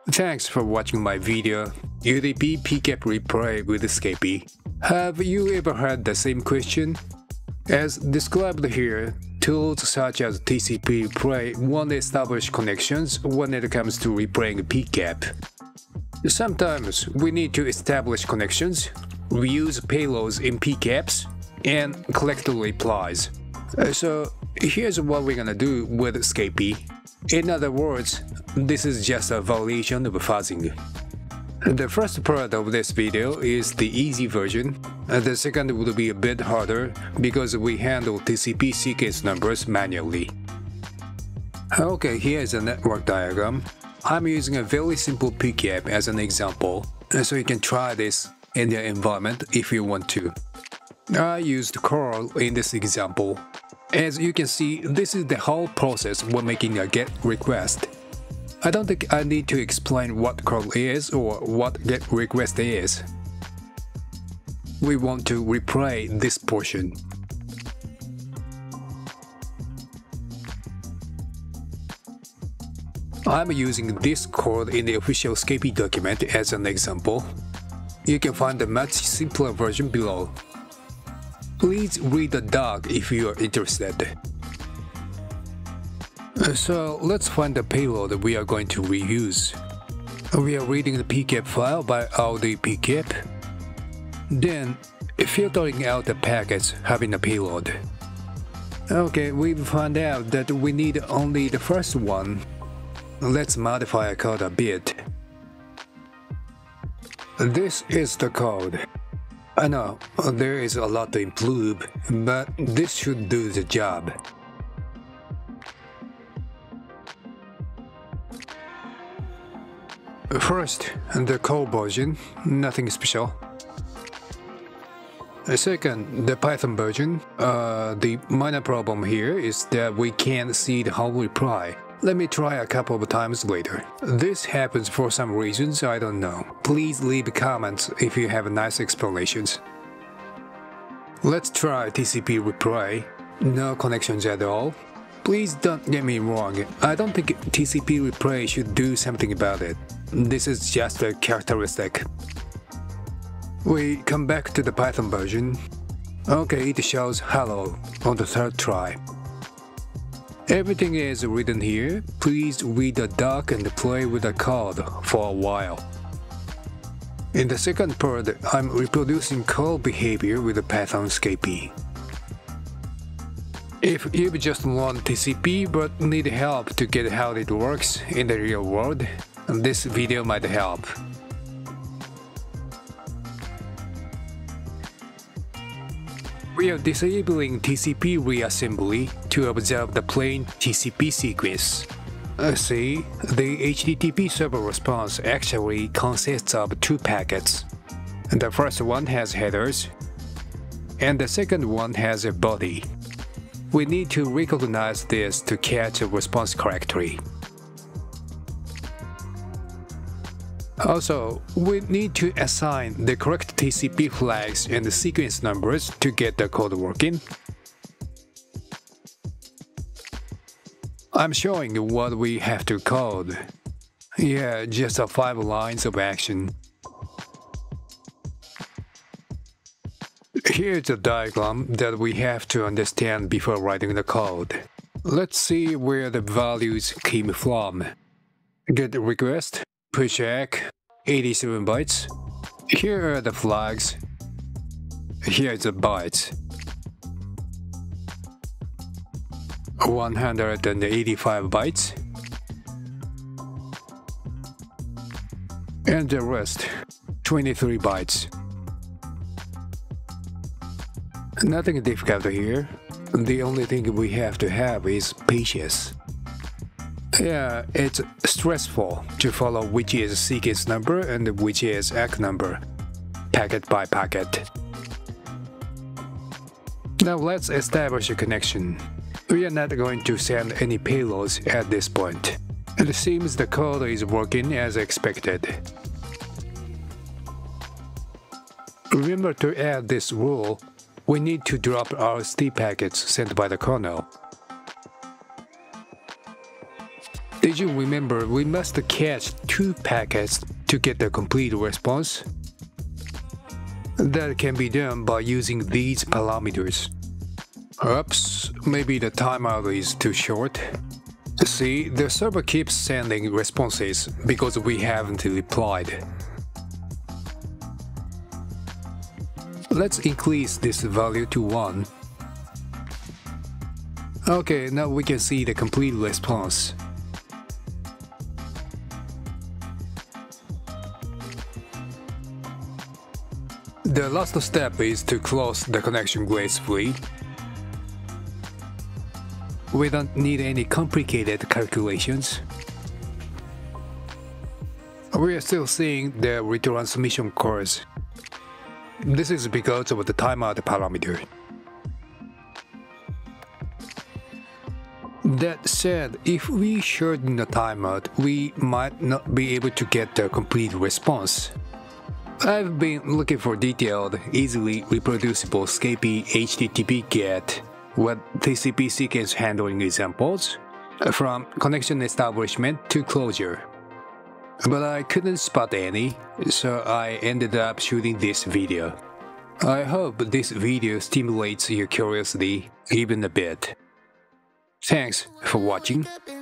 Thanks for watching my video, TCP Pcap replay with Scapy. Have you ever had the same question? As described here, tools such as TCP replay won't establish connections when it comes to replaying Pcap. Sometimes we need to establish connections, reuse payloads in Pcaps, and collect replies. So here's what we're gonna do with Scapy. In other words, this is just a variation of fuzzing. The first part of this video is the easy version. The second will be a bit harder because we handle TCP sequence numbers manually. Okay, here's a network diagram. I'm using a very simple Pcap as an example, so you can try this in your environment if you want to. I used curl in this example. As you can see, this is the whole process when making a GET request. I don't think I need to explain what curl is or what GET request is. We want to replay this portion. I'm using this code in the official Scapy document as an example. You can find a much simpler version below. Please read the doc if you are interested. So let's find the payload we are going to reuse. We are reading the Pcap file by RD Pcap, then filtering out the packets having a payload. Okay, we've found out that we need only the first one. Let's modify our code a bit. This is the code. I know, there is a lot to improve, but this should do the job. First, the core version, nothing special. Second, the Python version. The minor problem here is that we can't see the whole reply. Let me try a couple of times later. This happens for some reasons I don't know. Please leave comments if you have nice explanations. Let's try TCP replay. No connections at all. Please don't get me wrong, I don't think TCP replay should do something about it. This is just a characteristic. We come back to the Python version. Okay, it shows hello on the third try. Everything is written here. Please read the doc and play with the code for a while. In the second part, I'm reproducing call behavior with the Python Scapy. If you just learned TCP but need help to get how it works in the real world, this video might help. We are disabling TCP reassembly to observe the plain TCP sequence. See, the HTTP server response actually consists of two packets. The first one has headers, and the second one has a body. We need to recognize this to catch a response correctly. Also, we need to assign the correct TCP flags and the sequence numbers to get the code working. I'm showing what we have to code. Yeah, just 5 lines of action. Here's a diagram that we have to understand before writing the code. Let's see where the values came from. GET request, pushback, 87 bytes. Here are the flags. Here's the bytes. 185 bytes. And the rest, 23 bytes. Nothing difficult here. The only thing we have to have is patience. Yeah, it's stressful to follow which is sequence number and which is ACK number, packet by packet. Now let's establish a connection. We are not going to send any payloads at this point. It seems the code is working as expected. Remember to add this rule. We need to drop RST packets sent by the kernel. Did you remember we must catch 2 packets to get the complete response? That can be done by using these parameters. Oops, maybe the timeout is too short. See, the server keeps sending responses because we haven't replied. Let's increase this value to 1. Okay, now we can see the complete response. The last step is to close the connection gracefully. We don't need any complicated calculations. We are still seeing the retransmission course. This is because of the timeout parameter. That said, if we shorten the timeout, we might not be able to get the complete response. I've been looking for detailed, easily reproducible Scapy HTTP GET with TCP sequence handling examples, from connection establishment to closure. But I couldn't spot any, so I ended up shooting this video. I hope this video stimulates your curiosity even a bit. Thanks for watching.